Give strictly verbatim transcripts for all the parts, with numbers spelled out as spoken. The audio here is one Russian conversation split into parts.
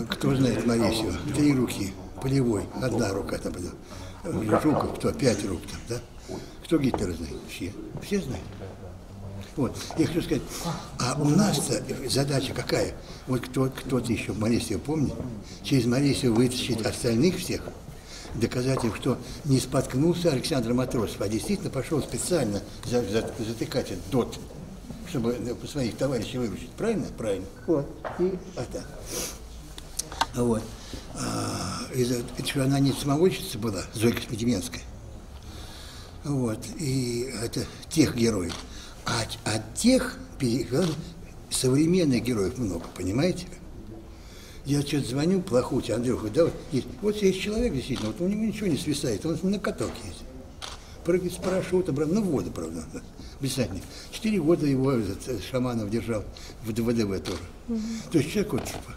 Кто знает Марисию? Три руки, полевой, одна рука там была. Жуков, кто? Пять рук там, да? Кто Гитлера знает? Все. Все знают. Вот, я хочу сказать, а у нас-то задача какая? Вот кто, кто-то еще Марисию помнит, через Марисию вытащить остальных всех, доказать им, что не споткнулся Александр Матросов, а действительно пошел специально за, за, затыкать этот дот, чтобы своих товарищей выручить. Правильно? Правильно. Вот. И это. Вот. А, из-за, что она не самоученица была, Зойка Смедемьянская. Вот. И это тех героев. А от тех современных героев много, понимаете? Я что-то звоню, плохуть, Андрюха, да, вот есть, вот есть человек, действительно, вот у него ничего не свисает, он на каток ездит. Прыгает с парашютом, ну, в воду, правда, десантник. Четыре года его этот, Шаманов держал в ВДВ тоже. Угу. То есть человек вот, типа,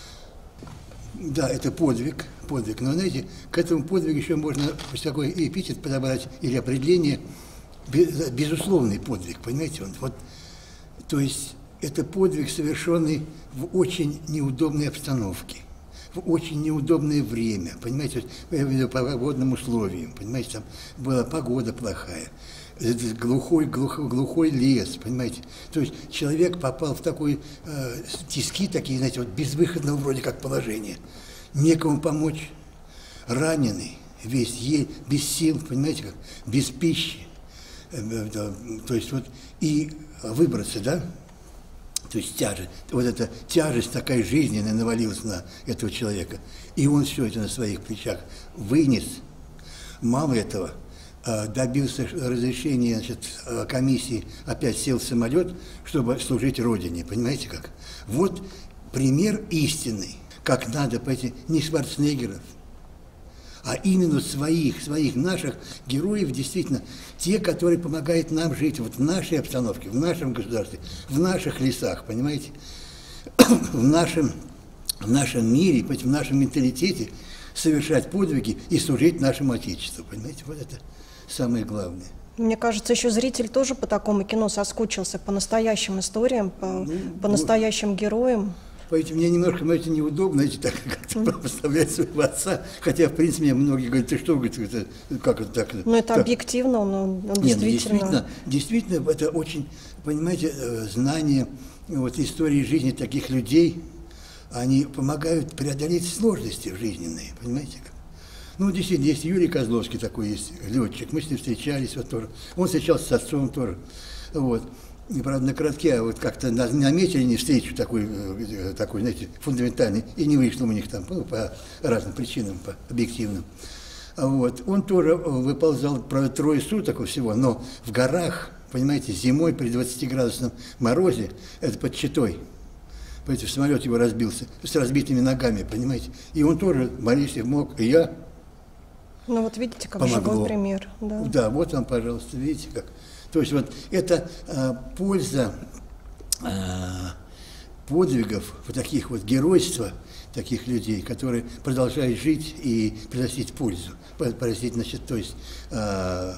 да, это подвиг, подвиг, но, знаете, к этому подвигу еще можно такой эпитет подобрать или определение, безусловный подвиг, понимаете, он, вот, то есть это подвиг, совершенный в очень неудобной обстановке, в очень неудобное время, понимаете, по погодным условиям, понимаете, там была погода плохая, глухой, глухой, глухой лес, понимаете, то есть человек попал в такой э, тиски, такие, знаете, вот безвыходного вроде как положения, некому помочь, раненый, весь ель, без сил, понимаете, как, без пищи. То есть вот и выбраться, да, то есть тяжесть, вот эта тяжесть такая жизненная навалилась на этого человека, и он все это на своих плечах вынес. Мало этого, добился разрешения, значит, комиссии, опять сел в самолет, чтобы служить Родине, понимаете как? Вот пример истинный, как надо пойти, не Шварценеггеров, а именно своих, своих наших героев, действительно, те, которые помогают нам жить вот в нашей обстановке, в нашем государстве, в наших лесах, понимаете, в нашем, в нашем мире, в нашем менталитете совершать подвиги и служить нашему Отечеству, понимаете, вот это самое главное. Мне кажется, еще зритель тоже по такому кино соскучился, по настоящим историям, по, ну, по настоящим вот героям. Поэтому мне немножко, знаете, неудобно, знаете, так как-то mm. поставлять своего отца, хотя, в принципе, мне многие говорят, ты что, говорит, это, как это так? Ну, это так? Объективно, он, он Нет, действительно... действительно... Действительно, это очень, понимаете, знание вот, истории жизни таких людей, они помогают преодолеть сложности жизненные, понимаете? Ну, действительно, есть Юрий Козловский такой, есть летчик, мы с ним встречались, вот тоже, он встречался с отцом тоже, вот. И, правда, на коротке, а вот как-то наметили не встречу такой, такой, знаете, фундаментальной, и не вышло у них там, ну, по разным причинам, по объективным. Вот. Он тоже выползал, правда, трое суток всего, но в горах, понимаете, зимой при двадцатиградусном морозе, это под Читой, понимаете, самолет его разбился, с разбитыми ногами, понимаете, и он тоже, Борисов мог, и я. Ну вот видите, как живой пример. Да. Да, вот вам, пожалуйста, видите, как. То есть вот это э, польза э, подвигов, вот таких вот геройства, таких людей, которые продолжают жить и приносить пользу, приносить, значит, то есть э,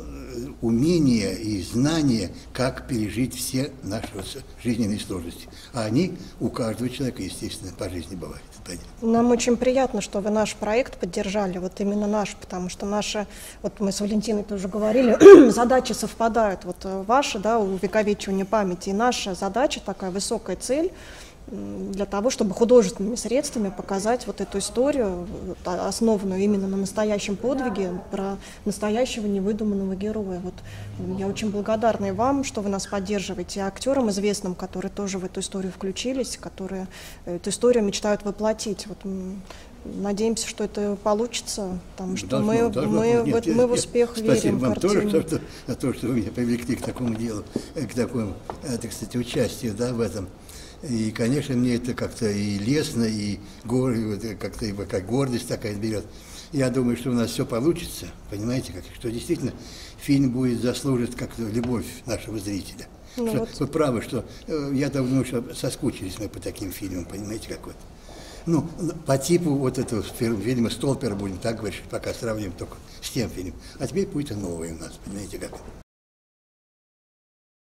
умение и знание, как пережить все наши жизненные сложности. А они у каждого человека, естественно, по жизни бывают. Нам очень приятно, что вы наш проект поддержали, вот именно наш, потому что наши, вот мы с Валентиной тоже говорили, задачи совпадают. Вот ваши, да, увековечивание памяти, и наша задача, такая высокая цель, для того, чтобы художественными средствами показать вот эту историю, основанную именно на настоящем подвиге, про настоящего невыдуманного героя. Вот я очень благодарна и вам, что вы нас поддерживаете, и актерам известным, которые тоже в эту историю включились, которые эту историю мечтают воплотить. Вот надеемся, что это получится, потому что должно, мы, должно, мы, нет, в, мы в успех спасибо верим. Спасибо вам тоже за то, за то, что вы меня привлекли к такому делу, к такому, так сказать, участию, да, в этом. И, конечно, мне это как-то и лестно, и как-то как гордость такая берет. Я думаю, что у нас все получится, понимаете, как, что действительно фильм будет заслужить как-то любовь нашего зрителя. Ну что, вот. Вы правы, что я думаю, что соскучились мы по таким фильмам, понимаете, как вот. Ну, по типу вот этого фильма «Столпер» будем так говорить, пока сравним только с тем фильмом. А теперь будет и новый у нас, понимаете, как.